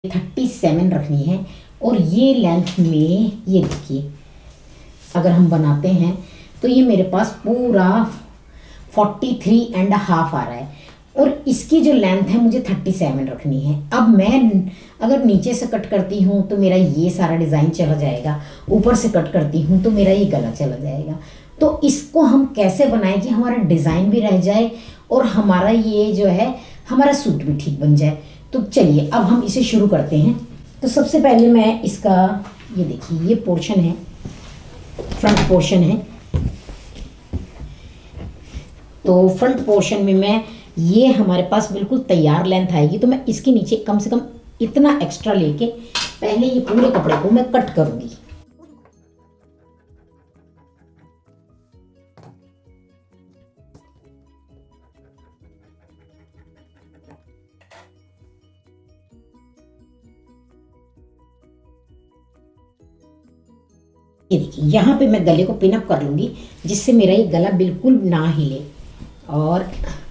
37 रखनी है। और ये लेंथ में ये देखिए, अगर हम बनाते हैं तो ये मेरे पास पूरा 43.5 आ रहा है। और इसकी जो लेंथ है मुझे 37 रखनी है। अब मैं अगर नीचे से कट करती हूँ तो मेरा ये सारा डिज़ाइन चला जाएगा, ऊपर से कट करती हूँ तो मेरा ये गला चला जाएगा। तो इसको हम कैसे बनाएं कि हमारा डिज़ाइन भी रह जाए और हमारा ये जो है हमारा सूट भी ठीक बन जाए। तो चलिए अब हम इसे शुरू करते हैं। तो सबसे पहले मैं इसका, ये देखिए ये पोर्शन है, फ्रंट पोर्शन है। तो फ्रंट पोर्शन में मैं, ये हमारे पास बिल्कुल तैयार लेंथ आएगी, तो मैं इसके नीचे कम से कम इतना एक्स्ट्रा लेके पहले ये पूरे कपड़े को मैं कट करूंगी। ये देखिए यहाँ पे मैं गले को पिन अप कर लूंगी जिससे मेरा ये गला बिल्कुल ना हिले। और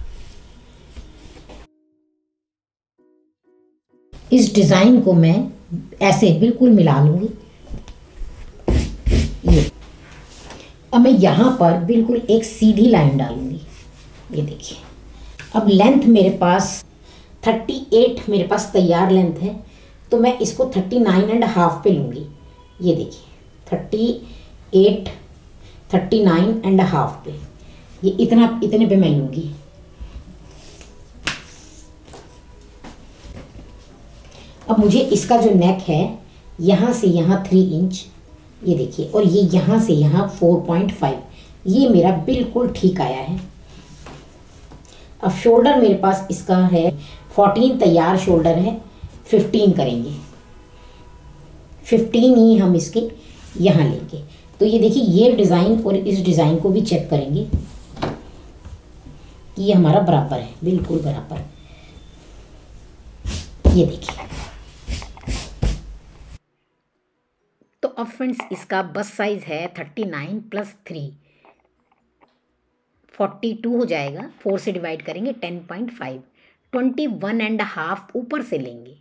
इस डिज़ाइन को मैं ऐसे बिल्कुल मिला लूंगी। ये अब मैं यहाँ पर बिल्कुल एक सीधी लाइन डालूंगी। ये देखिए अब लेंथ मेरे पास 38 मेरे पास तैयार लेंथ है, तो मैं इसको 39.5 पे लूँगी। ये देखिए 38 39.5 पे, ये इतने पे मैं लूँगी। अब मुझे इसका जो नेक है यहाँ से यहाँ 3 इंच, ये देखिए, और ये यहाँ से यहाँ 4.5, ये मेरा बिल्कुल ठीक आया है। अब शोल्डर मेरे पास इसका है 14 तैयार शोल्डर है, 15 करेंगे, 15 ही हम इसके यहाँ लेंगे। तो ये देखिए ये डिज़ाइन और इस डिज़ाइन को भी चेक करेंगे कि ये हमारा बराबर है, बिल्कुल बराबर। ये देखिए, तो अब फ्रेंड्स इसका बस साइज़ है 39 + 3 42 हो जाएगा। 4 से डिवाइड करेंगे 10.5, 21.5 ऊपर से लेंगे,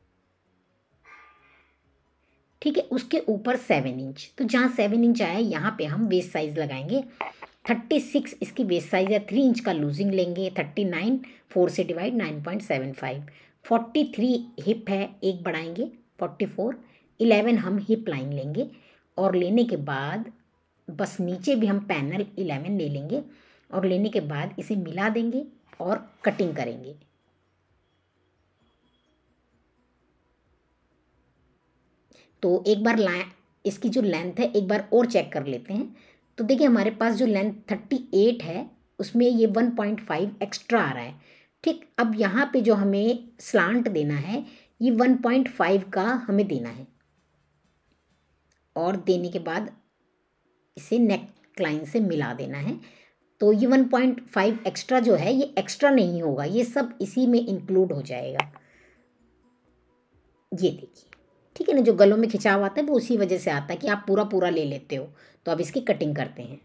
ठीक है। उसके ऊपर 7 इंच, तो जहाँ 7 इंच आया यहाँ पे हम वेस्ट साइज़ लगाएंगे। 36 इसकी वेस्ट साइज़ है, 3 इंच का लूजिंग लेंगे। 39 4 से डिवाइड 9.75, 43 हिप है, एक बढ़ाएंगे 44, 11 हम हिप लाइन लेंगे। और लेने के बाद बस नीचे भी हम पैनल 11 ले लेंगे और लेने के बाद इसे मिला देंगे और कटिंग करेंगे। तो एक बार इसकी जो लेंथ है एक बार और चेक कर लेते हैं। तो देखिए हमारे पास जो लेंथ 38 है उसमें ये 1.5 एक्स्ट्रा आ रहा है, ठीक। अब यहाँ पे जो हमें स्लांट देना है ये 1.5 का हमें देना है, और देने के बाद इसे नेक लाइन से मिला देना है। तो ये 1.5 एक्स्ट्रा जो है ये एक्स्ट्रा नहीं होगा, ये सब इसी में इंक्लूड हो जाएगा। ये देखिए, ठीक है ना, जो गलों में खिंचाव आता है वो उसी वजह से आता है कि आप पूरा पूरा ले लेते हो। तो अब इसकी कटिंग करते हैं।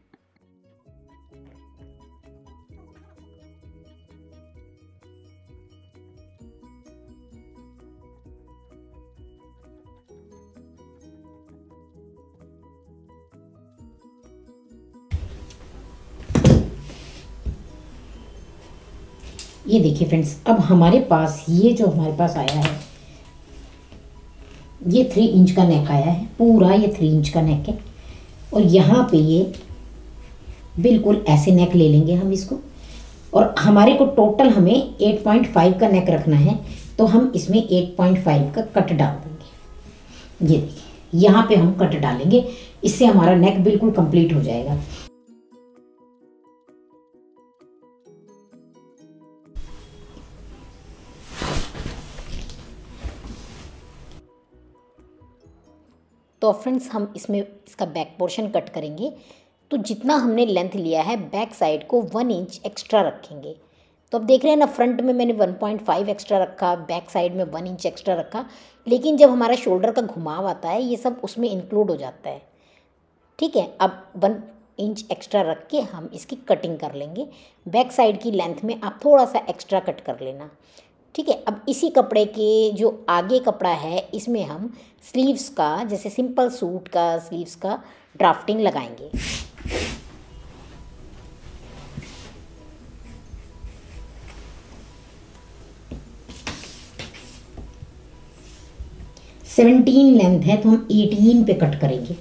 ये देखिए फ्रेंड्स, अब हमारे पास ये जो हमारे पास आया है ये 3 इंच का नेक आया है, पूरा ये 3 इंच का नेक है। और यहाँ पे ये बिल्कुल ऐसे नेक ले लेंगे हम इसको, और हमारे को टोटल हमें 8.5 का नेक रखना है, तो हम इसमें 8.5 का कट डाल देंगे। ये देखिए यहाँ पे हम कट डालेंगे, इससे हमारा नेक बिल्कुल कंप्लीट हो जाएगा। तो फ्रेंड्स हम इसमें इसका बैक पोर्शन कट करेंगे। तो जितना हमने लेंथ लिया है बैक साइड को 1 इंच एक्स्ट्रा रखेंगे। तो अब देख रहे हैं ना, फ्रंट में मैंने 1.5 एक्स्ट्रा रखा, बैक साइड में 1 इंच एक्स्ट्रा रखा, लेकिन जब हमारा शोल्डर का घुमाव आता है ये सब उसमें इंक्लूड हो जाता है, ठीक है। अब 1 इंच एक्स्ट्रा रख के हम इसकी कटिंग कर लेंगे। बैक साइड की लेंथ में आप थोड़ा सा एक्स्ट्रा कट कर लेना। ठीक है। अब इसी कपड़े के जो आगे कपड़ा है इसमें हम स्लीव्स का, जैसे सिंपल सूट का स्लीव्स का ड्राफ्टिंग लगाएंगे। सेवनटीन लेंथ है तो हम 18 पे कट करेंगे।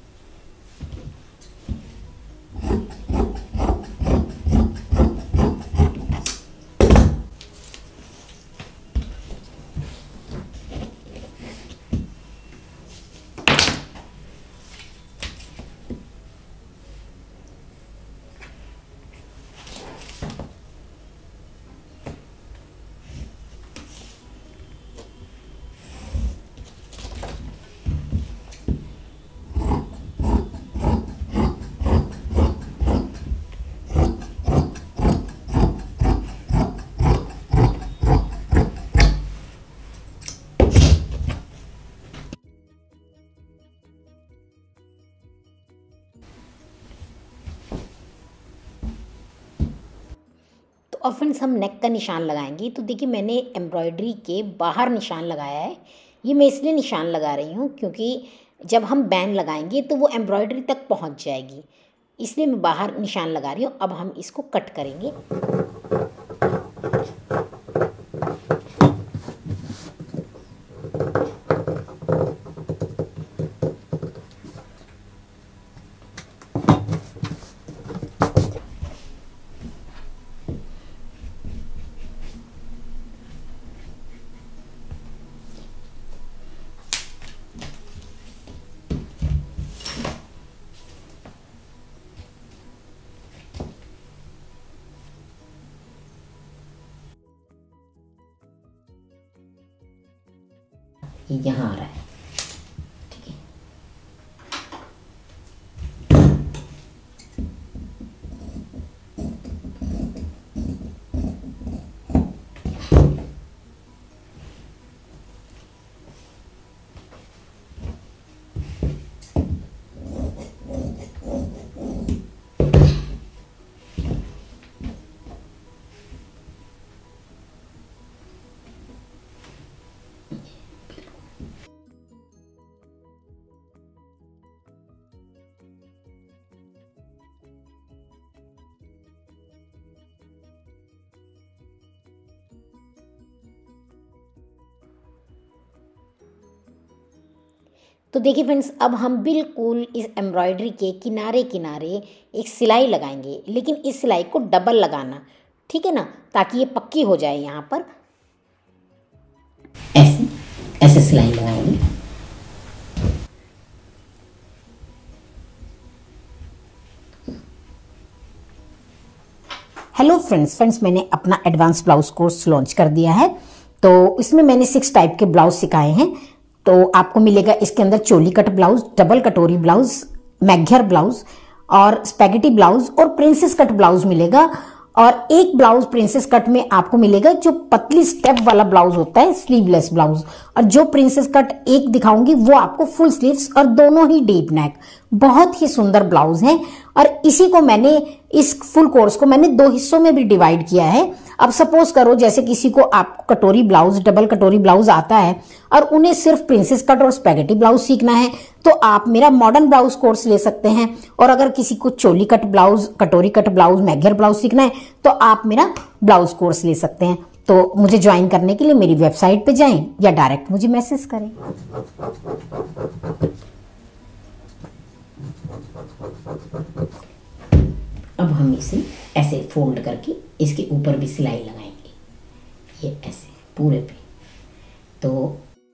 अब फ्रेंड्स हम नेक का निशान लगाएंगे। तो देखिए मैंने एम्ब्रॉयडरी के बाहर निशान लगाया है। ये मैं इसलिए निशान लगा रही हूँ क्योंकि जब हम बैन लगाएंगे तो वो एम्ब्रॉयडरी तक पहुँच जाएगी, इसलिए मैं बाहर निशान लगा रही हूँ। अब हम इसको कट करेंगे। ये यहाँ आ रहा है, ठीक है। तो देखिए फ्रेंड्स, अब हम बिल्कुल इस एम्ब्रॉयडरी के किनारे किनारे एक सिलाई लगाएंगे, लेकिन इस सिलाई को डबल लगाना, ठीक है ना, ताकि ये पक्की हो जाए। यहाँ पर ऐसे ऐसे सिलाई लगाएंगे। हेलो फ्रेंड्स, मैंने अपना एडवांस ब्लाउज कोर्स लॉन्च कर दिया है। तो इसमें मैंने 6 टाइप के ब्लाउज सिखाए हैं। तो आपको मिलेगा इसके अंदर चोली कट ब्लाउज, डबल कटोरी ब्लाउज, मैग्यर ब्लाउज और स्पैगेटी ब्लाउज और प्रिंसेस कट ब्लाउज मिलेगा। और एक ब्लाउज प्रिंसेस कट में आपको मिलेगा जो पतली स्टेप वाला ब्लाउज होता है, स्लीवलेस ब्लाउज। और जो प्रिंसेस कट एक दिखाऊंगी वो आपको फुल स्लीव्स और दोनों ही डीप नेक, बहुत ही सुंदर ब्लाउज हैं। और इसी को मैंने, इस फुल कोर्स को मैंने 2 हिस्सों में भी डिवाइड किया है। अब सपोज करो जैसे किसी को आपको कटोरी ब्लाउज, डबल कटोरी ब्लाउज आता है और उन्हें सिर्फ प्रिंसेस कट और स्पैगेटी ब्लाउज सीखना है, तो आप मेरा मॉडर्न ब्लाउज कोर्स ले सकते हैं। और अगर किसी को चोली कट ब्लाउज, कटोरी कट ब्लाउज, मैग्यर ब्लाउज सीखना है तो आप मेरा ब्लाउज कोर्स ले सकते हैं। तो मुझे ज्वाइन करने के लिए मेरी वेबसाइट पे जाएं या डायरेक्ट मुझे मैसेज करें। अब हम इसे ऐसे फोल्ड करके इसके ऊपर भी सिलाई लगाएंगे, ये ऐसे पूरे पे। तो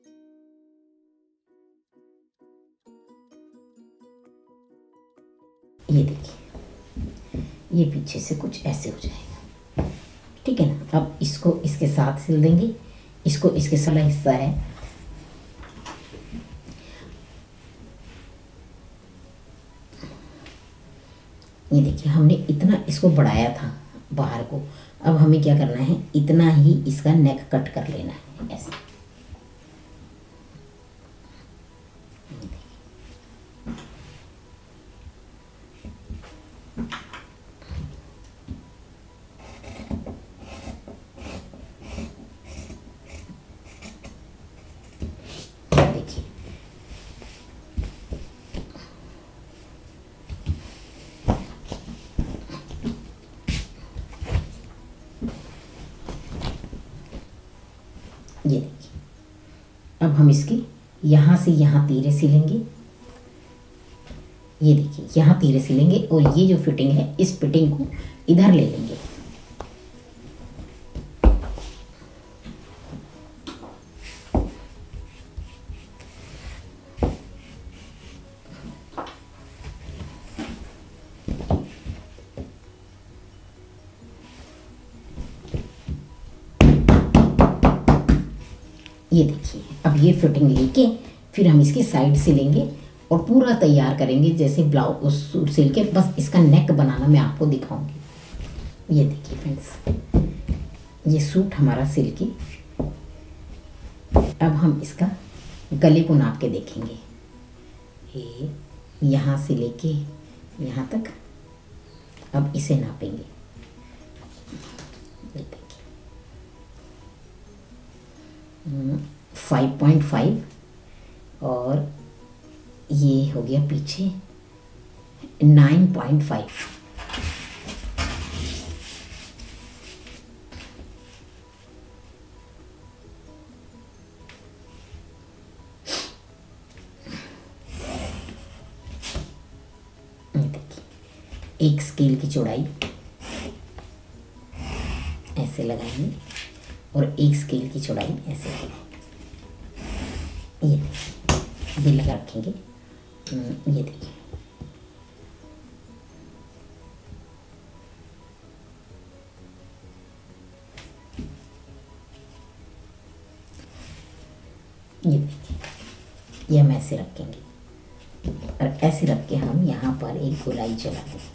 ये देखिए, ये पीछे से कुछ ऐसे हो जाएगा, ठीक है ना। अब इसको इसके साथ सिल देंगे, इसको इसके साथ हिस्सा है। ये देखिए, हमने इतना इसको बढ़ाया था बाहर को, अब हमें क्या करना है, इतना ही इसका नेक कट कर लेना है ऐसे। ये देखिए, अब हम इसके यहाँ से यहाँ तीरे सिलेंगे। ये देखिए, यहाँ तीरे सिलेंगे और ये जो फिटिंग है इस फिटिंग को इधर ले लेंगे। ये देखिए, अब ये फिटिंग लेके फिर हम इसकी साइड सिलेंगे और पूरा तैयार करेंगे जैसे ब्लाउज सूट सिल के। बस इसका नेक बनाना मैं आपको दिखाऊंगी। ये देखिए फ्रेंड्स, ये सूट हमारा सिल के, अब हम इसका गले को नाप के देखेंगे। ये यहाँ से लेके यहाँ तक, अब इसे नापेंगे। ये देखिए 5.5 और ये हो गया पीछे 9.5। देखिए, एक स्केल की चौड़ाई ऐसे लगाएंगे और एक स्केल की चौड़ाई ऐसे लगाएंगे। ये लगा रखेंगे। ये देखिए, ये देखिए, ये हम ऐसे रखेंगे और ऐसे रख के हम यहाँ पर एक गोलाई चला देंगे।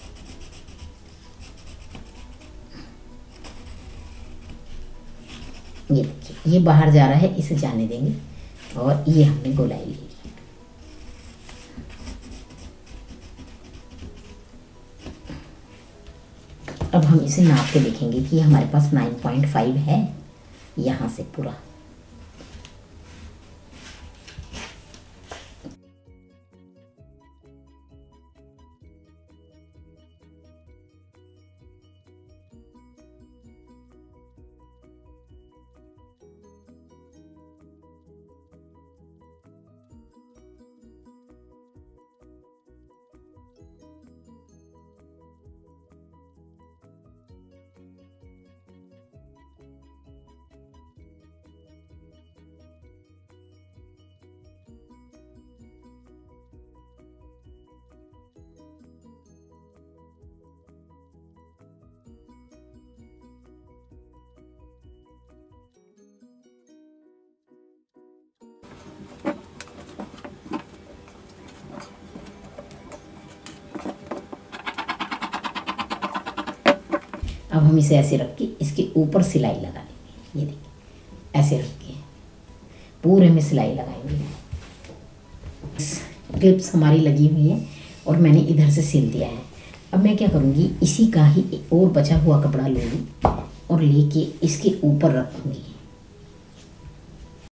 ये देखिए, ये बाहर जा रहा है, इसे जाने देंगे और ये हमने गोलाई ली। अब हम इसे नाप के देखेंगे कि हमारे पास 9.5 है यहाँ से पूरा। अब हम इसे ऐसे रख के इसके ऊपर सिलाई लगा लेंगे। ये देखिए, ऐसे रख के पूरे में सिलाई लगाएंगे। क्लिप्स हमारी लगी हुई है और मैंने इधर से सिल दिया है। अब मैं क्या करूँगी, इसी का ही और बचा हुआ कपड़ा लूँगी और लेके इसके ऊपर रखूँगी।